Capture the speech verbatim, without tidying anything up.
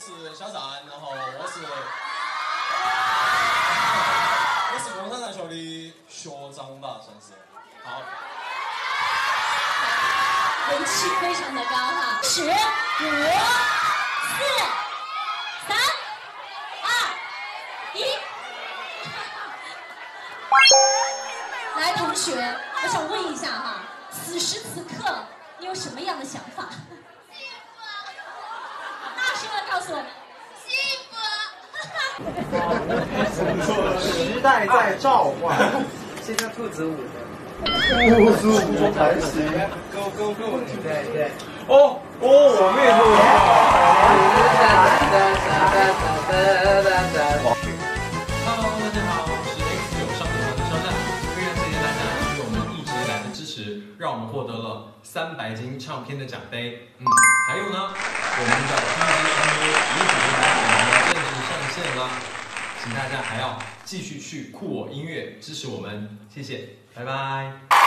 是小展，然后我是我是工商大学的学长吧，算是。好， 人气非常的高哈。十、五、四、三、二、一。来，同学，我想问一下哈，此时此刻你有什么样的想法？ 大声的告诉我们， 幸福。时代在召唤，现在兔子舞的，兔子舞中还行 ，Go Go Go， 对对，哦哦，我妹夫。 Hello， 大家好，我是 X 九少年团的肖战，非常谢谢大家对我们一直以来的支持，让我们获得了三百斤唱片的奖杯。嗯，还有呢，我们的 P G M V 也准备来我们的正式上线了，请大家还要继续去酷我音乐支持我们，谢谢，拜拜。